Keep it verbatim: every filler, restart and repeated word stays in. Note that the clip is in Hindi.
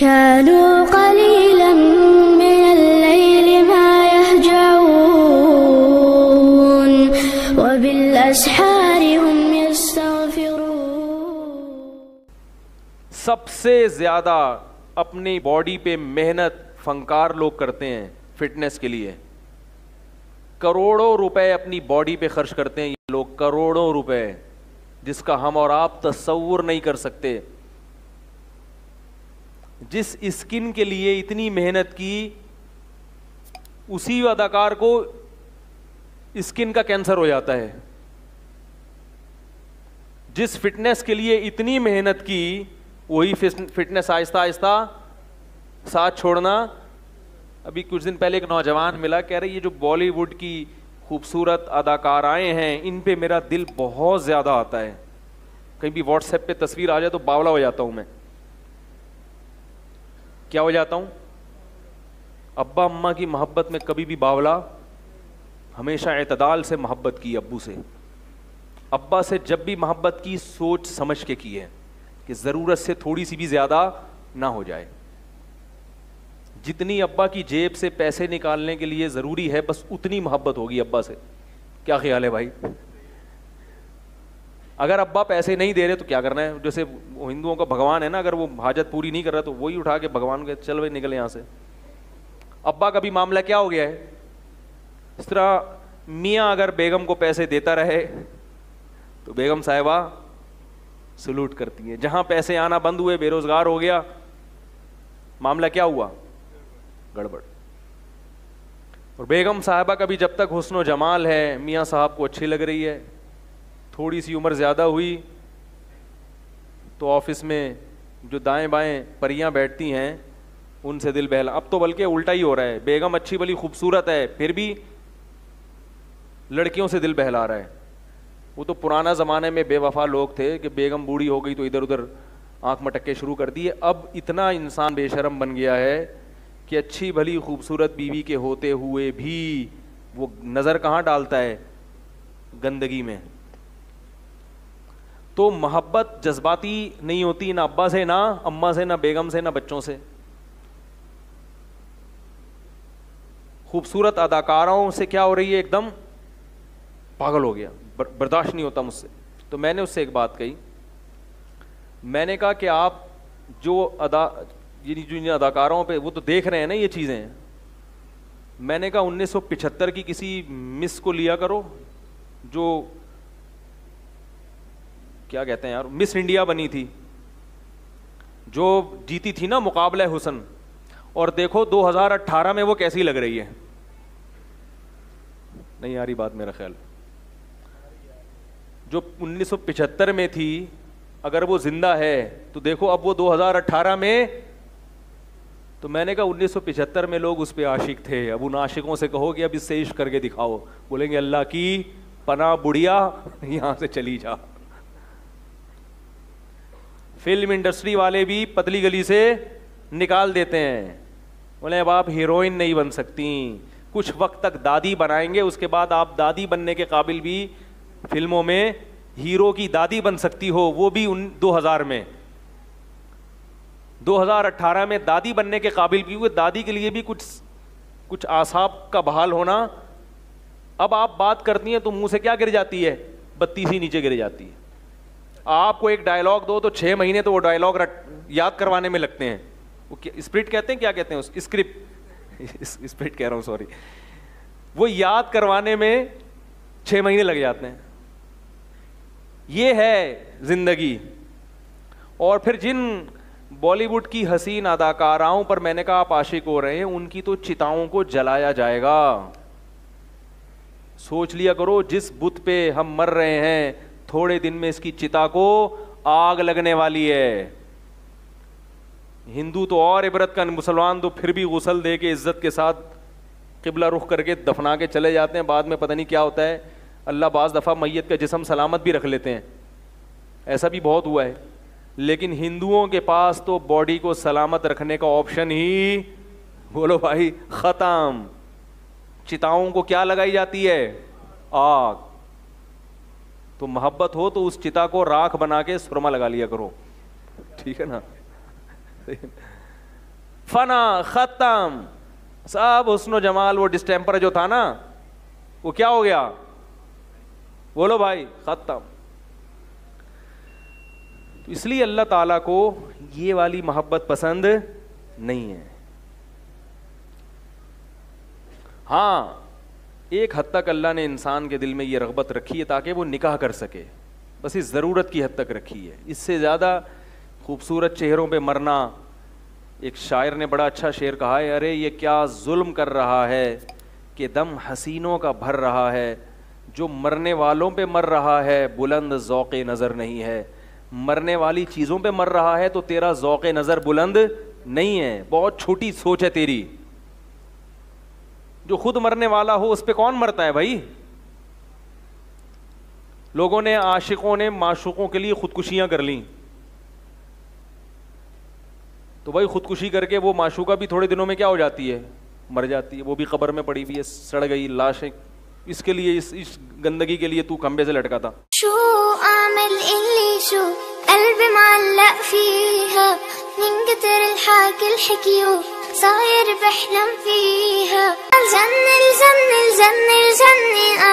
कानू क़लीलन मिनल लैलि मा यहजऊन व बिल अस्हारि हुम यस्तग़फिरून। सबसे ज्यादा अपनी बॉडी पे मेहनत फंकार लोग करते हैं फिटनेस के लिए। करोड़ों रुपए अपनी बॉडी पे खर्च करते हैं ये लोग, करोड़ों रुपए, जिसका हम और आप तस्वुर नहीं कर सकते। जिस स्किन के लिए इतनी मेहनत की, उसी अदाकार को स्किन का कैंसर हो जाता है। जिस फिटनेस के लिए इतनी मेहनत की, वही फिटनेस आहिस्ता आहिस्ता साथ छोड़ना। अभी कुछ दिन पहले एक नौजवान मिला, कह रहे ये जो बॉलीवुड की खूबसूरत अदाकाराएं हैं, इन पे मेरा दिल बहुत ज़्यादा आता है। कहीं भी व्हाट्सएप पे तस्वीर आ जाए तो बावला हो जाता हूं मैं। क्या हो जाता हूं? अब्बा अम्मा की मोहब्बत में कभी भी बावला, हमेशा एतदाल से मोहब्बत की अब्बू से। अब्बा से जब भी मोहब्बत की, सोच समझ के की है कि ज़रूरत से थोड़ी सी भी ज़्यादा ना हो जाए। जितनी अब्बा की जेब से पैसे निकालने के लिए ज़रूरी है, बस उतनी मोहब्बत होगी अब्बा से। क्या ख्याल है भाई? अगर अब्बा पैसे नहीं दे रहे तो क्या करना है? जैसे हिंदुओं का भगवान है ना, अगर वो हाजत पूरी नहीं कर रहा तो वही उठा के भगवान के चल भाई निकले यहाँ से। अब्बा का भी मामला क्या हो गया है? इस तरह मियाँ अगर बेगम को पैसे देता रहे तो बेगम साहिबा सलूट करती है। जहाँ पैसे आना बंद हुए, बेरोजगार हो गया, मामला क्या हुआ? गड़बड़। और बेगम साहिबा का भी जब तक हुस्न जमाल है, मियाँ साहब को अच्छी लग रही है, थोड़ी सी उम्र ज़्यादा हुई तो ऑफिस में जो दाएं बाएं परियां बैठती हैं उनसे दिल बहला। अब तो बल्कि उल्टा ही हो रहा है, बेगम अच्छी भली खूबसूरत है फिर भी लड़कियों से दिल बहला रहा है। वो तो पुराना ज़माने में बेवफा लोग थे कि बेगम बूढ़ी हो गई तो इधर उधर आंख मटक्के शुरू कर दिए। अब इतना इंसान बेशरम बन गया है कि अच्छी भली खूबसूरत बीवी के होते हुए भी वो नज़र कहाँ डालता है? गंदगी में। तो मोहब्बत जज्बाती नहीं होती, ना अब्बा से, ना अम्मा से, ना बेगम से, ना बच्चों से। खूबसूरत अदाकाराओं से क्या हो रही है? एकदम पागल हो गया, बर्दाश्त नहीं होता मुझसे। तो मैंने उससे एक बात कही, मैंने कहा कि आप जो अदा ये जो इन अदाकारों पे वो तो देख रहे हैं ना ये चीज़ें, मैंने कहा उन्नीस सौ पिछहत्तर की किसी मिस को लिया करो जो क्या कहते हैं यार, मिस इंडिया बनी थी, जो जीती थी ना मुकाबला हुस्न, और देखो दो हज़ार अठारह में वो कैसी लग रही है। नहीं आ रही बात मेरा ख्याल। जो उन्नीस सौ पिछहत्तर में थी, अगर वो जिंदा है तो देखो अब वो दो हज़ार अठारह में। तो मैंने कहा उन्नीस सौ पिछहत्तर में लोग उस पे आशिक थे, अब उन आशिकों से कहो कि अब इससे इश्क करके दिखाओ, बोलेंगे अल्लाह की पनाह बुढ़िया यहां से चली जा। फिल्म इंडस्ट्री वाले भी पतली गली से निकाल देते हैं, बोले अब आप हीरोइन नहीं बन सकती, कुछ वक्त तक दादी बनाएंगे, उसके बाद आप दादी बनने के काबिल भी फिल्मों में हीरो की दादी बन सकती हो, वो भी उन दो हज़ार में। दो हज़ार अठारह में दादी बनने के काबिल भी हुए, दादी के लिए भी कुछ कुछ आसाब का बहाल होना। अब आप बात करती हैं तो मुंह से क्या गिर जाती है? बत्ती सी नीचे गिर जाती है। आपको एक डायलॉग दो तो छह महीने तो वो डायलॉग याद करवाने में लगते हैं। वो स्प्रिट कहते हैं, क्या कहते हैं उस स्क्रिप्ट स्प्रिट कह रहा हूं सॉरी, वो याद करवाने में छह महीने लग जाते हैं। ये है जिंदगी। और फिर जिन बॉलीवुड की हसीन अदाकाराओं पर मैंने कहा आप आशिक हो रहे हैं, उनकी तो चिताओं को जलाया जाएगा। सोच लिया करो, जिस बुत पे हम मर रहे हैं थोड़े दिन में इसकी चिता को आग लगने वाली है। हिंदू तो और इबरत का, मुसलमान तो फिर भी गुसल दे के इज्जत के साथ किबला रुख करके दफना के चले जाते हैं, बाद में पता नहीं क्या होता है। अल्लाह बाज़ दफ़ा मैयत का जिस्म सलामत भी रख लेते हैं, ऐसा भी बहुत हुआ है। लेकिन हिंदुओं के पास तो बॉडी को सलामत रखने का ऑप्शन ही, बोलो भाई, ख़त्म। चिताओं को क्या लगाई जाती है? आग। तो मोहब्बत हो तो उस चिता को राख बना के सुरमा लगा लिया करो, ठीक है ना? फना खत्म, सब हुस्न जमाल वो डिस्टेम्पर जो था ना वो क्या हो गया, बोलो भाई, खत्म। तो इसलिए अल्लाह ताला को ये वाली मोहब्बत पसंद नहीं है। हाँ, एक हद तक अल्लाह ने इंसान के दिल में ये रग़बत रखी है ताकि वो निकाह कर सके, बस इस ज़रूरत की हद तक रखी है। इससे ज़्यादा खूबसूरत चेहरों पे मरना, एक शायर ने बड़ा अच्छा शेर कहा है, अरे ये क्या जुल्म कर रहा है कि दम हसीनों का भर रहा है, जो मरने वालों पे मर रहा है बुलंद ज़ौक़े नज़र नहीं है। मरने वाली चीज़ों पे मर रहा है तो तेरा ज़ौक़े नज़र बुलंद नहीं है, बहुत छोटी सोच है तेरी। जो खुद मरने वाला हो उस पे कौन मरता है भाई। लोगों ने, आशिकों ने माशूकों के लिए खुदकुशियां कर ली, तो भाई खुदकुशी करके वो माशूका भी थोड़े दिनों में क्या हो जाती है, मर जाती है। वो भी कब्र में पड़ी हुई है, सड़ गई लाश है। इसके लिए, इस, इस गंदगी के लिए तू खंबे से लटका था। صاير بحلم فيها الجنة الجنة الجنة الجنة